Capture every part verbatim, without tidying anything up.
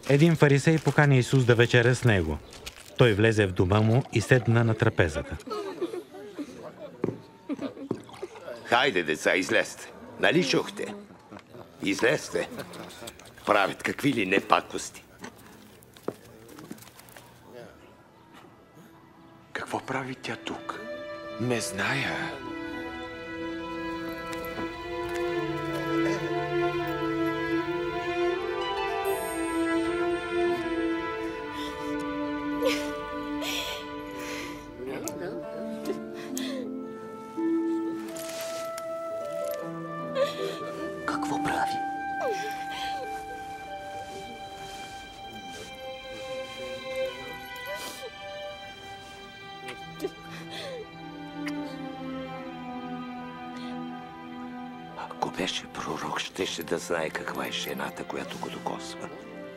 Един фарисей покани Исус да вечеря с него. Той влезе в дома му и седна на трапезата. Хайде, деца, излезте. Нали чухте? Излезте. Правят какви ли не пакости. Какво прави тя тук? Не зная. Какво прави? Ако беше пророк, щеше да знае каква е жената, която го докосва.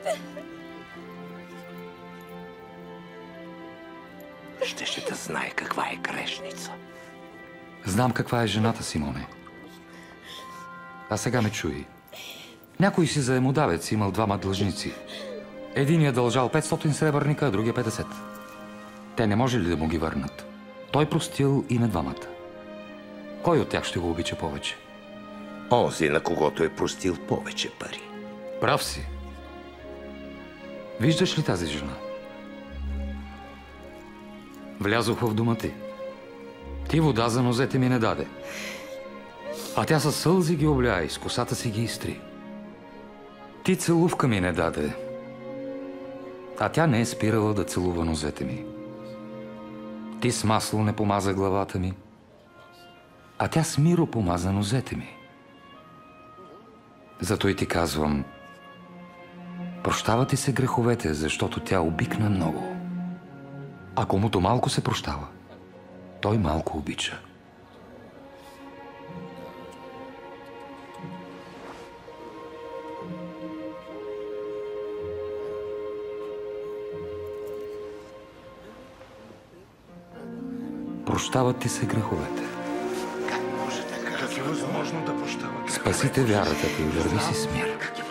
Щеше да знае каква е грешница. Знам каква е жената, Симоне. А сега ме чуй. Някой си заемодавец имал двама длъжници. Единият дължал петстотин сребърника, а другия петдесет. Те не може ли да му ги върнат? Той простил и на двамата. Кой от тях ще го обича повече? Онзи, на когото е простил повече пари. Прав си. Виждаш ли тази жена? Влязох в дома ти. Ти вода за нозете ми не даде. А тя със сълзи ги обля и с косата си ги изтри. Ти целувка ми не даде. А тя не е спирала да целува нозете ми. Ти с масло не помаза главата ми. А тя с миро помаза нозете ми. Зато и ти казвам, прощава ти се греховете, защото тя обикна много. А комуто малко се прощава, той малко обича. Прощават ти се греховете. Как може така? Как е възможно да прощава греховете? Спасите вярата ти и върви си с мир.